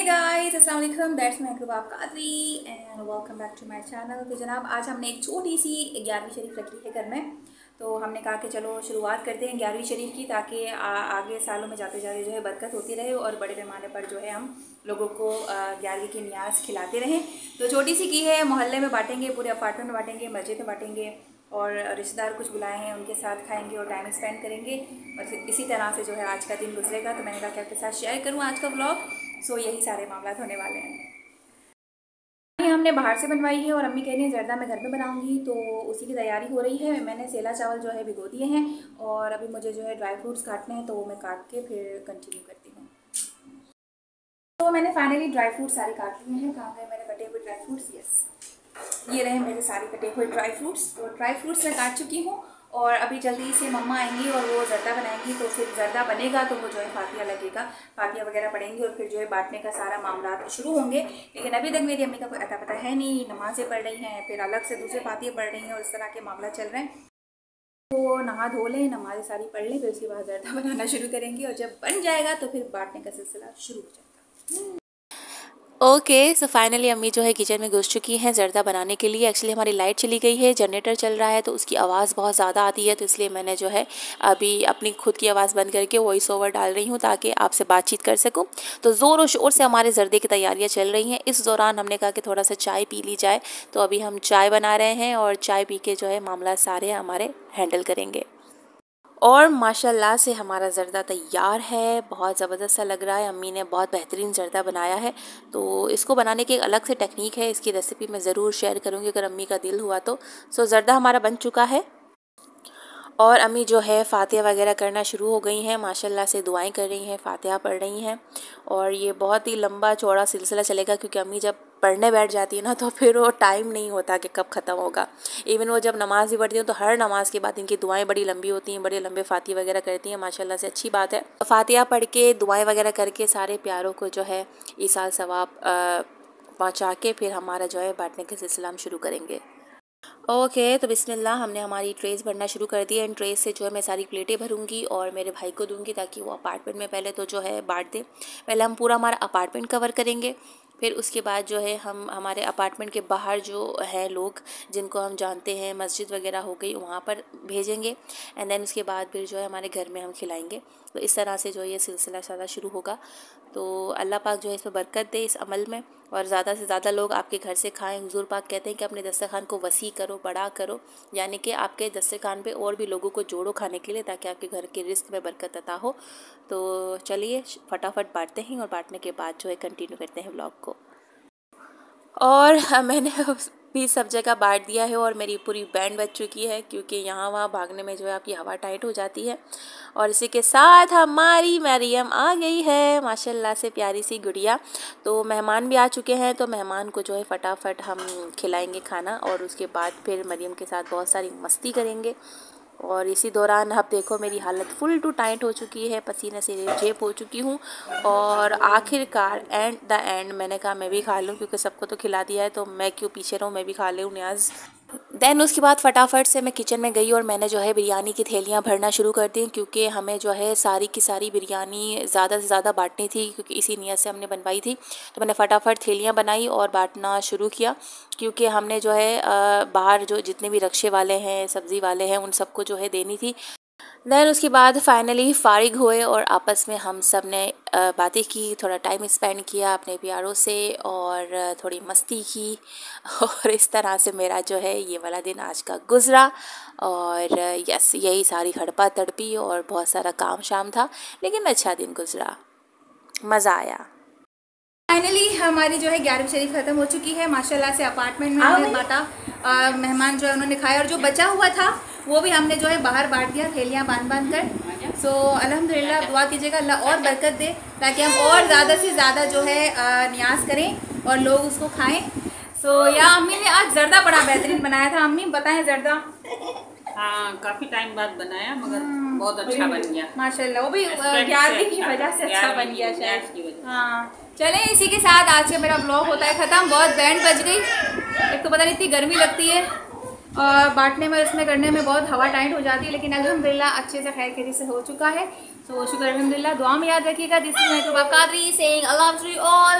Guys, अस्सलाम वालेकुम, that's my Rubab Qadri and welcome back to my channel. तो जनाब आज हमने एक छोटी सी 11वीं शरीफ रखी है घर में, तो हमने कहा कि चलो शुरुआत करते हैं 11वीं शरीफ की, ताकि आगे सालों में जाते जाते जो है बरकत होती रहे और बड़े पैमाने पर जो है हम लोगों को 11वीं की नियाज़ खिलाते रहें। तो छोटी सी की है, मोहल्ले में बांटेंगे, पूरे अपार्टमेंट में बांटेंगे, मस्जिद में बांटेंगे और रिश्तेदार कुछ बुलाए हैं उनके साथ खाएंगे और टाइम स्पेंड करेंगे और इसी तरह से जो है आज का दिन गुजरेगा। तो मैंने कहा कि आपके साथ शेयर करूँ आज का व्लॉग। सो यही सारे मामला होने वाले हैं। हमने बाहर से बनवाई है और अम्मी कह रही हैं जर्दा मैं घर में बनाऊंगी, तो उसी की तैयारी हो रही है। मैंने सेला चावल जो है भिगो दिए हैं और अभी मुझे जो है ड्राई फ्रूट्स काटने हैं, तो वो मैं काट के फिर कंटिन्यू करती हूँ। तो मैंने फाइनली ड्राई फ्रूट सारे काट लिए हैं। कहाँ गए मेरे कटे हुए ड्राई फ्रूट्स? यस, ये रहे मेरे सारे कटे हुए ड्राई फ्रूट्स। तो ड्राई फ्रूट्स मैं काट चुकी हूँ और अभी जल्दी से मम्मा आएंगी और वो जर्दा बनाएंगी। तो फिर जर्दा बनेगा तो वो जो है फातिया लगेगा, फातिया वगैरह पढ़ेंगे और फिर जो है बांटने का सारा मामला शुरू होंगे। लेकिन अभी तक मेरी अम्मी का कोई अता पता है नहीं, नमाज़ें पढ़ रही हैं, फिर अलग से दूसरे फातिया पढ़ रही हैं और इस तरह के मामला चल रहे हैं। तो नहा धो लें, नमाज़ें सारी पढ़ लें, फिर उसके बाद जर्दा बनाना शुरू करेंगे और जब बन जाएगा तो फिर बांटने का सिलसिला शुरू हो जाएगा। ओके, सो फाइनली अम्मी जो है किचन में घुस चुकी हैं जर्दा बनाने के लिए। एक्चुअली हमारी लाइट चली गई है, जनरेटर चल रहा है, तो उसकी आवाज़ बहुत ज़्यादा आती है, तो इसलिए मैंने जो है अभी अपनी खुद की आवाज़ बंद करके वॉइस ओवर डाल रही हूँ ताकि आपसे बातचीत कर सकूँ। तो ज़ोर और शोर से हमारे जर्दे की तैयारियाँ चल रही हैं। इस दौरान हमने कहा कि थोड़ा सा चाय पी ली जाए, तो अभी हम चाय बना रहे हैं और चाय पी के जो है मामला सारे हमारे हैंडल करेंगे। और माशाल्लाह से हमारा जर्दा तैयार है, बहुत ज़बरदस्त सा लग रहा है। अम्मी ने बहुत बेहतरीन जर्दा बनाया है। तो इसको बनाने की एक अलग से टेक्निक है, इसकी रेसिपी मैं ज़रूर शेयर करूँगी अगर अम्मी का दिल हुआ तो। सो जर्दा हमारा बन चुका है और अम्मी जो है फातिहा वगैरह करना शुरू हो गई हैं। माशाल्लाह से दुआएं कर रही हैं, फातिहा पढ़ रही हैं और ये बहुत ही लंबा चौड़ा सिलसिला चलेगा, क्योंकि अम्मी जब पढ़ने बैठ जाती है ना तो फिर वो टाइम नहीं होता कि कब ख़त्म होगा। इवन वो जब नमाज़ भी पढ़ती हैं तो हर नमाज के बाद इनकी दुआएं बड़ी लंबी होती हैं, बड़े लंबे फातिहा वगैरह करती हैं। माशाल्लाह से अच्छी बात है। फातिहा पढ़ के दुआएं वगैरह करके सारे प्यारों को जो है ईसाल सवाब पहुँचा के फिर हमारा जो है बांटने का सिलसिला हम शुरू करेंगे। ओके, तो बिस्मिल्लाह, हमने हमारी ट्रेस भरना शुरू कर दिया। इन ट्रेस से जो है मैं सारी प्लेटें भरूंगी और मेरे भाई को दूंगी ताकि वो अपार्टमेंट में पहले तो जो है बांट दे। पहले हम पूरा हमारा अपार्टमेंट कवर करेंगे, फिर उसके बाद जो है हम हमारे अपार्टमेंट के बाहर जो है लोग जिनको हम जानते हैं, मस्जिद वगैरह हो गई, वहाँ पर भेजेंगे एंड देन उसके बाद फिर जो है हमारे घर में हम खिलाएंगे। तो इस तरह से जो ये सिलसिला सारा शुरू होगा। तो अल्लाह पाक जो है इसमें बरकत दे इस अमल में और ज़्यादा से ज़्यादा लोग आपके घर से खाएं। हुजूर पाक कहते हैं कि अपने दस्तरखान को वसी करो, बड़ा करो, यानी कि आपके दस्तरखान पे और भी लोगों को जोड़ो खाने के लिए, ताकि आपके घर के रिस्क में बरकत अता हो। तो चलिए फटाफट बांटते हैं और बांटने के बाद जो है कंटिन्यू करते हैं व्लॉग को। और मैंने भी सब जगह बांट दिया है और मेरी पूरी बैंड बज चुकी है, क्योंकि यहाँ वहाँ भागने में जो है आपकी हवा टाइट हो जाती है। और इसी के साथ हमारी मरियम आ गई है, माशाल्लाह से प्यारी सी गुड़िया। तो मेहमान भी आ चुके हैं, तो मेहमान को जो है फटाफट हम खिलाएंगे खाना और उसके बाद फिर मरियम के साथ बहुत सारी मस्ती करेंगे। और इसी दौरान अब देखो मेरी हालत फुल टू टाइट हो चुकी है, पसीने से रेप हो चुकी हूँ। और आखिरकार एंड द एंड मैंने कहा मैं भी खा लूँ, क्योंकि सबको तो खिला दिया है तो मैं क्यों पीछे रहूँ, मैं भी खा लूँ न्याज़। देन उसके बाद फटाफट से मैं किचन में गई और मैंने जो है बिरयानी की थैलियाँ भरना शुरू कर दी, क्योंकि हमें जो है सारी की सारी बिरयानी ज़्यादा से ज़्यादा बांटनी थी, क्योंकि इसी नियत से हमने बनवाई थी। तो मैंने फटाफट थैलियाँ बनाई और बांटना शुरू किया, क्योंकि हमने जो है बाहर जो जितने भी रक्शे वाले हैं, सब्ज़ी वाले हैं, उन सबको जो है देनी थी। देन उसके बाद फाइनली फ़ारिग हुए और आपस में हम सब ने बातें की, थोड़ा टाइम स्पेंड किया अपने प्यारों से और थोड़ी मस्ती की। और इस तरह से मेरा जो है ये वाला दिन आज का गुज़रा। और यस, यही सारी हड़पा तड़पी और बहुत सारा काम शाम था, लेकिन अच्छा दिन गुज़रा, मज़ा आया। फाइनली हमारी जो है 11वीं शरीफ ख़त्म हो चुकी है। माशाल्लाह से अपार्टमेंट में हमने बांटा, मेहमान जो है उन्होंने खाया और जो बचा हुआ था वो भी हमने जो है बाहर बांट दिया थैलियाँ बांध कर। सो अल्हम्दुलिल्लाह, दुआ कीजिएगा अल्लाह और बरकत दे ताकि हम और ज़्यादा से ज़्यादा जो है नियाज़ करें और लोग उसको खाएं। सो या अम्मी ने आज जर्दा बड़ा बेहतरीन बनाया था। अम्मी बताएं जर्दा। हाँ, काफी टाइम बाद बनाया मगर बहुत अच्छा बन गया माशाल्लाह। वो भी 11वीं की वजह से अच्छा बन गया शायद। हाँ, चलें इसी के साथ आज का मेरा ब्लॉग होता है ख़त्म। बहुत बैंड बज गई, एक तो पता नहीं इतनी गर्मी लगती है और बांटने में उसमें करने में बहुत हवा टाइट हो जाती है, लेकिन अल्हम्दुलिल्लाह अच्छे से खैर खैरियत से हो चुका है। तो शुक्र अल्हम्दुलिल्लाह। दुआ में याद रखिएगा। This is my Rubab Qadri saying अल्लाह हाफ़िज़ ऑल।